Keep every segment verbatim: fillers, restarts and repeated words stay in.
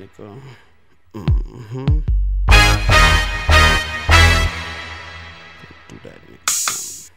nigga. Mm-hmm. Do that nigga something.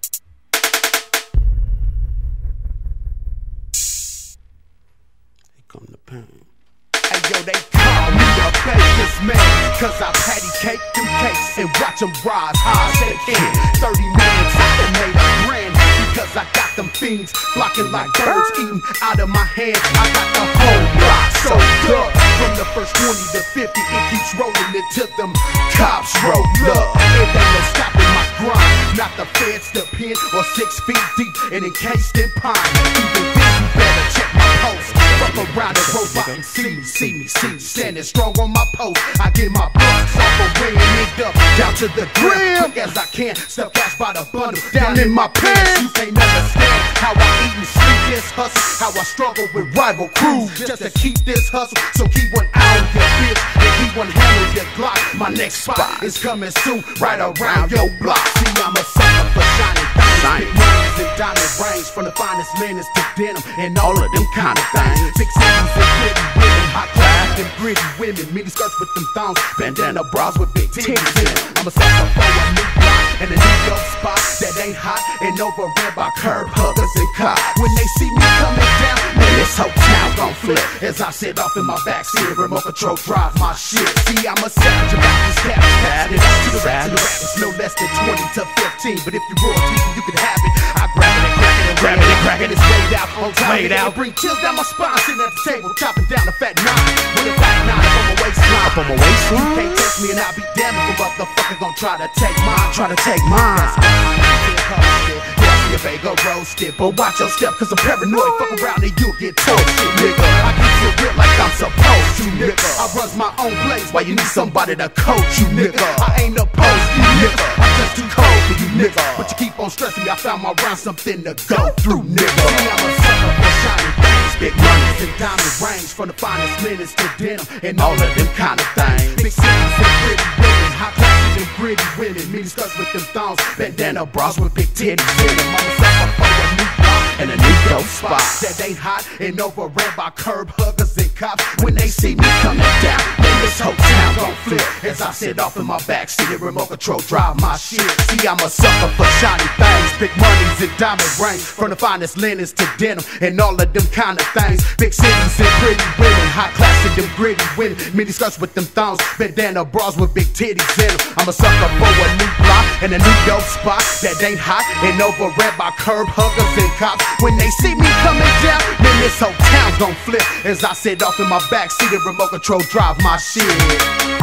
Here come the pain. Hey yo, they call me a faceless man, cause I patty cake them cakes and watch them rise high as they can. Thirty minutes I done made a grand, because I got them fiends flocking like birds eating out of my hand. I got the whole block so good. From the first twenty to fifty, it keeps rolling until them cops roll up. It ain't no stopping my grind, not the feds, the pen, or six feet deep and encased in pine. Even then you better check my post. Fuck around and robot and see me, see me, see me standing strong on my post. I get my bucks off a ring and nicked up down to the gram, quick as I can. Stuff cash by the bundle down in my pants. You can't understand how I eat and sleep this hustle, how I struggle with rival crews just to keep this hustle. So keep one eye on your bitch and keep one hand on your Glock. My next spot is coming soon, right around your block. See, I'm a sucker for shining things, big rings and diamond rings, from the finest linens to denim and all of them kind of things. Big cities and pretty women, hot class and gritty women, mini skirts with them thongs, bandana bras with big titties in them. I'm a sucker for a new block and a new dope spot that ain't hot and overran by curb huggers and cops. When they see me coming down, man, this whole town gon' flip as I sit off in my backseat and remote control drive my shit. See, I'm a savage about this cabbage patch. It is to the rats and the rabbits, no less than twenty to fifteen. But if you royalty, you can have it. I grab it and crack it and grab it and crack it. It's laid out on top. Laid out. Bring chills down my spine, sitting at the table, chopping down a fat nine with a fat nine up on my waistline. Up on my waistline. You can't test me and I'll be damned if a motherfucker gon' try to take mine. Try to take mine. Your bagel roasted, but watch your step, cause I'm paranoid. Fuck around and you'll get toasted, nigga. I keep it real like I'm supposed to, nigga. I run my own place while you need somebody to coach you, nigga. I ain't opposed to you, nigga. I'm just too cold for you, nigga. But you keep on stressing me, I found my rhyme something to go through, nigga. See, I'm a sucker for shining things, big monies and diamond rings, from the finest linens to denim and all of them kind of things. Big cities and pretty women, hot classes and gritty women, mini skirts with them thongs, bandana bras with big titties in them. I'm a sucker for a new block and a new dope spot that ain't hot and overran by curb huggers and cops. When they see me coming down, man, this whole town gon' flip as I sit off in my backseat and remote control drive my shit. See, I'm a sucker for shiny things, big monies and diamond rings, from the finest linens to denim and all of them kind of things. Big cities and pretty women, hot class and them gritty women, mini skirts with them thongs, bandana bras with big titties in them. I'm a sucker for a new block and a new dope spot that ain't hot and overran by curb huggers and cops. When they see me coming down, man, this whole town gon' flip as I sit off in my backseat and remote control drive my shit.